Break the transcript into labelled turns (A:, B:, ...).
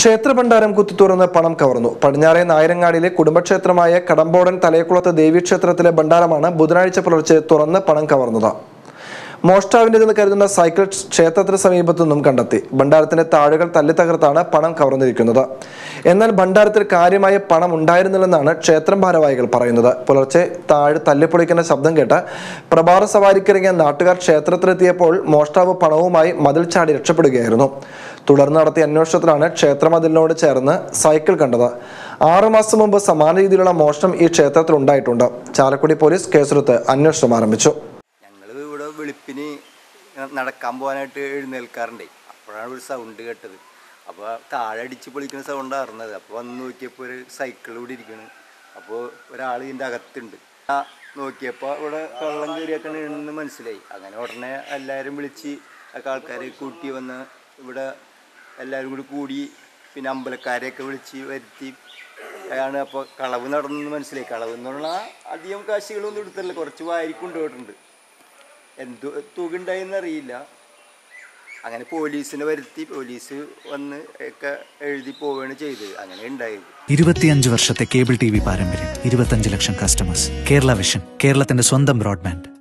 A: ക്ഷേത്രഭണ്ഡാരം കുത്തിത്തുറന്ന് പണം കവർന്നു. പടിഞ്ഞാറെ നായരങ്ങാടിയിലെ കുടുംബക്ഷേത്രമായ കടമ്പോടൻ തലയക്കുളത്ത് ദേവീക്ഷേത്രത്തിലെ ഭണ്ഡാരമാണ് ബുധനാഴ്ച പുലർച്ചെ തുറന്ന് പണം കവർന്നത്. മോഷ്ടാവിൻ്റെതെന്ന് കരുതുന്ന സൈക്കിൾ ക്ഷേത്രത്തിന് സമീപത്തു നിന്നും കണ്ടെത്തി. ഭണ്ഡാരത്തിന്റെ താഴുകൾ തല്ലിത്തകർത്താണ് പണം കവർന്നിരിക്കുന്നത്. എന്നാൽ ഭണ്ഡാരത്തിൽ കാര്യമായ പണം ഉണ്ടായിരുന്നില്ലെന്നാണ് ക്ഷേത്രം ഭാരവാഹികൾ പറയുന്നത്. പുലർച്ചെ താഴ് തല്ലിപ്പൊളിക്കുന്ന ശബ്ദം കേട്ട് പ്രഭാത സവാരിക്കിറങ്ങിയ നാട്ടുകാർ ക്ഷേത്രത്തിലെത്തിയപ്പോൾ മോഷ്ടാവ് പണവുമായി മതിൽ ചാടി രക്ഷപ്പെടുകയായിരുന്നു. തുടർന്ന് നടത്തിയ അന്വേഷണത്തിലാണ് ക്ഷേത്രമതിലിനോട് ചേർന്ന് സൈക്കിൾ കണ്ടത്. 6 മാസം മുമ്പ് സമാന രീതിയിലുള്ള മോഷണം ഈ ക്ഷേത്രത്തിൽ ഉണ്ടായിട്ടുണ്ട്. ചാലക്കുടി പോലീസ് കേസെടുത്ത് അന്വേഷണം ആരംഭിച്ചു.
B: ഇവിടെ വെളുപ്പിന് നടക്കാൻ പോകാനായിട്ട് എഴുന്നേൽക്കാറുണ്ട്. അപ്പോഴാണ് ഒരു സൗണ്ട് കേട്ടത്. അപ്പോൾ താഴെ അടിച്ച് പൊളിക്കുന്ന സൗണ്ടാണ് അറിഞ്ഞത്. അപ്പോൾ വന്ന് നോക്കിയപ്പോൾ ഒരു സൈക്കിൾ ഇവിടെ ഇരിക്കുന്നു. അപ്പോൾ ഒരാൾ ഇതിൻ്റെ അകത്തുണ്ട്. നോക്കിയപ്പോൾ ഇവിടെ കള്ളം കയറിയൊക്കെയാണെന്ന് മനസ്സിലായി. അങ്ങനെ ഉടനെ എല്ലാവരും വിളിച്ച് ആൾക്കാരെ കൂട്ടി വന്ന് ഇവിടെ എല്ലാവരും കൂടി പിന്നെ അമ്പലക്കാരെയൊക്കെ വിളിച്ച് വരുത്തി ആണ് അപ്പോൾ കളവ് നടന്നെന്ന് മനസ്സിലായി. കളവ് എന്ന് പറഞ്ഞാൽ അധികം കാശികളൊന്നും എടുത്തല്ല, കുറച്ച് വാരി കൊണ്ടുപോയിട്ടുണ്ട്. എന്ത് തുക ഉണ്ടായെന്നറിയില്ല. അങ്ങനെ പോലീസിനെ വരുത്തി പോലീസ് വന്ന് ഒക്കെ എഴുതി പോവുകയാണ് ചെയ്തത്. അങ്ങനെ ഉണ്ടായത്.
C: 25 വർഷത്തെ കേബിൾ TV പാരമ്പര്യം, 25 ലക്ഷം കസ്റ്റമേഴ്സ്. കേരള വിഷൻ, കേരളത്തിന്റെ സ്വന്തം ബ്രോഡ്ബാൻഡ്.